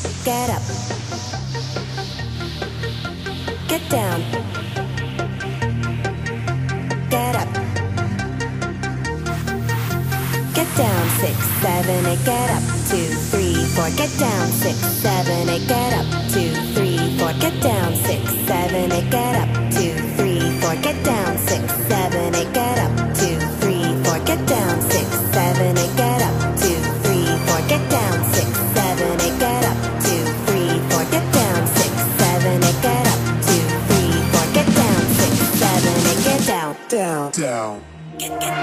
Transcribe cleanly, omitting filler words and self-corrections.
get up, get down, get up, get down, 6, 7, 8, get up, 2, 3, 4, get down, 6, 7, 8, get up, 2, 3, 4, get down, 6, 7, 8, get up, 2, 3, 4, get down, 6, 7, 8, get up, 2, 3, 4, get down, 6, 7, 8, get up, 2, 3, 4, get down, 6, 7, 8, get up, 2, 3, 4, get down, 6, 7, 8, get up, 2, 3, 4, get down, 6, 7, 8, get down, down, down. Get